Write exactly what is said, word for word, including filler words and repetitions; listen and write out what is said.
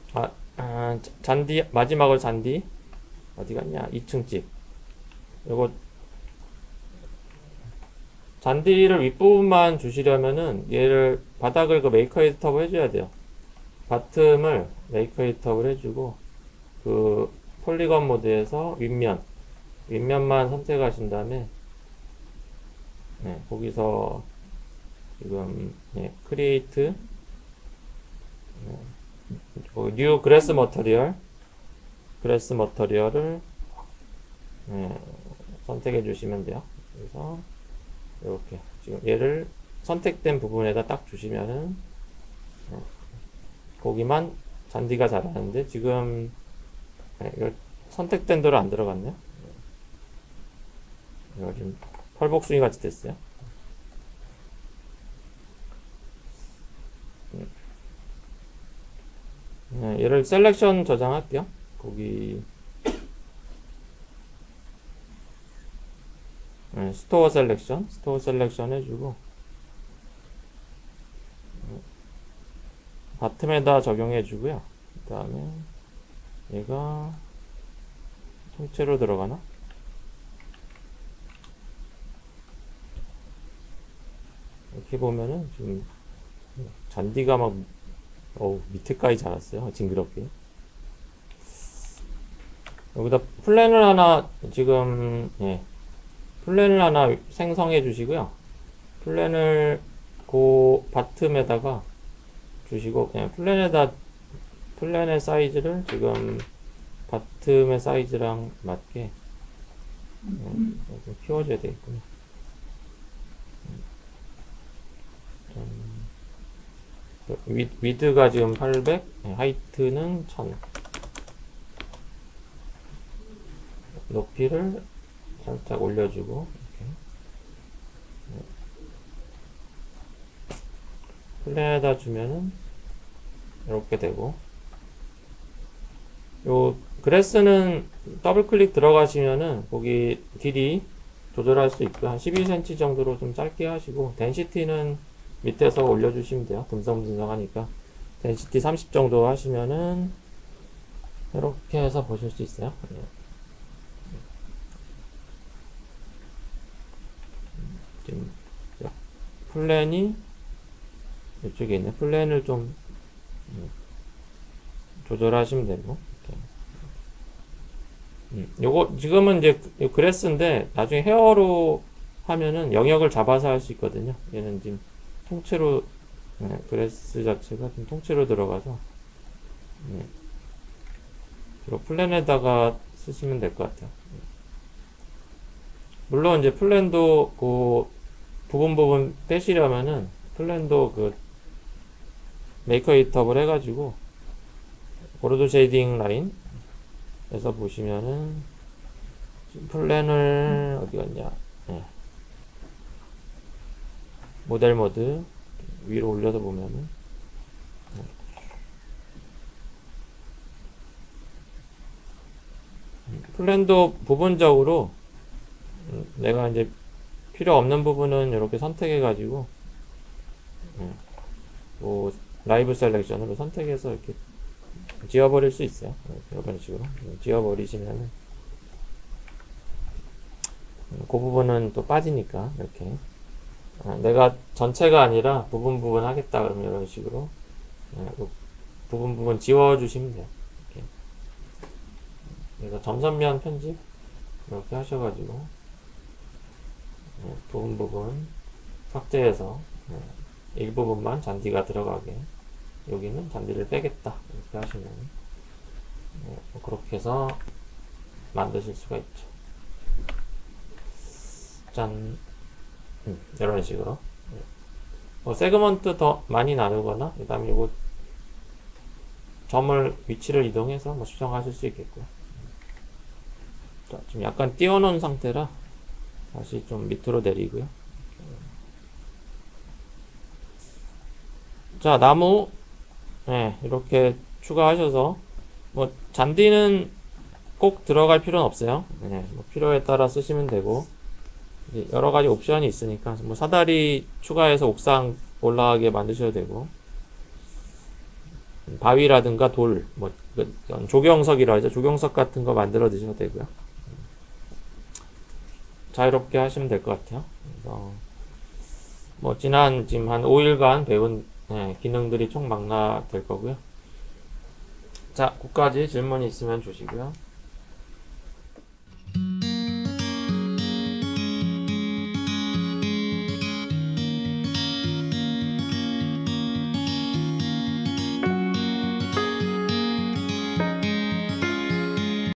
아, 아, 잔디, 마지막으로 잔디. 어디 갔냐? 이 층 집. 요거, 잔디를 윗부분만 주시려면은, 얘를, 바닥을 그 메이커 에디터블 해줘야 돼요. 바텀을 메이커 에디터블 해주고, 그, 폴리건 모드에서 윗면, 윗면만 선택하신 다음에, 네, 거기서, 지금, 네, 크리에이트, 뉴 그래스 머터리얼, 그래스 머터리얼을, 네, 선택해 주시면 돼요. 그래서, 이렇게 지금 얘를 선택된 부분에다 딱 주시면은 거기만 잔디가 자라는데 지금 이걸 선택된 대로 안 들어갔네요. 이거 지금 펄복숭이 같이 됐어요. 네, 얘를 셀렉션 저장할게요. 거기 네, 스토어 셀렉션 스토어 셀렉션 해주고 바텀에다 적용해주고요. 그 다음에 얘가 통째로 들어가나? 이렇게 보면은 지금 잔디가 막 어우, 밑에까지 자랐어요. 징그럽게. 여기다 플랜을 하나 지금 예, 플랜을 하나 생성해 주시고요. 플랜을 그 바텀에다가 주시고 그냥 플랜에다 플랜의 사이즈를 지금 바텀의 사이즈랑 맞게 음, 좀 키워줘야 되겠군요. 위, 위드가 지금 팔백, 하이트는 천. 높이를 살짝 올려주고 이렇게. 플랜에다 주면은 이렇게 되고 요 그래스는 더블 클릭 들어가시면은 거기 길이 조절할 수 있고 한 십이 센티미터 정도로 좀 짧게 하시고 덴시티는 밑에서 올려주시면 돼요. 듬성듬성 하니까 덴시티 삼십 정도 하시면은 이렇게 해서 보실 수 있어요. 지금 플랜이 이쪽에 있네. 플랜을 좀 조절하시면 되고. 이렇게. 음, 요거 지금은 이제 그래스인데 나중에 헤어로 하면은 영역을 잡아서 할 수 있거든요. 얘는 지금 통째로 네, 그래스 자체가 좀 통째로 들어가서 네, 주로 플랜에다가 쓰시면 될 것 같아요. 물론 이제 플랜도 그 부분 부분 빼시려면은 플랜도 그 메이커 에디터블 해가지고 보르드 쉐이딩 라인에서 보시면은 플랜을 어디 갔냐 네. 모델 모드 위로 올려서 보면은 네. 플랜도 부분적으로 내가 이제 필요 없는 부분은 이렇게 선택해 가지고 뭐 라이브 셀렉션으로 선택해서 이렇게 지워버릴 수 있어요. 이런 식으로 지워버리시면은 그 부분은 또 빠지니까 이렇게 내가 전체가 아니라 부분 부분 하겠다 그러면 이런 식으로 부분 부분 지워주시면 돼요. 이렇게 그래서 점선면 편집 이렇게 하셔가지고 부분 부분 삭제해서 일부분만 잔디가 들어가게 여기는 잔디를 빼겠다 이렇게 하시면 그렇게 해서 만드실 수가 있죠. 짠 음, 이런 식으로 뭐 세그먼트 더 많이 나누거나 그 다음에 이거 점을 위치를 이동해서 뭐 수정하실 수 있겠고요. 자, 지금 약간 띄워놓은 상태라 다시 좀 밑으로 내리고요. 자, 나무 네, 이렇게 추가하셔서 뭐 잔디는 꼭 들어갈 필요는 없어요. 네, 뭐 필요에 따라 쓰시면 되고 이제 여러 가지 옵션이 있으니까 뭐 사다리 추가해서 옥상 올라가게 만드셔도 되고 바위라든가 돌, 뭐 조경석이라 하죠. 조경석 같은 거 만들어 드셔도 되고요. 자유롭게 하시면 될 것 같아요. 그래서 뭐 지난 지금 한 오 일간 배운 네, 기능들이 총 망라될 거고요. 자, 끝까지 질문이 있으면 주시고요.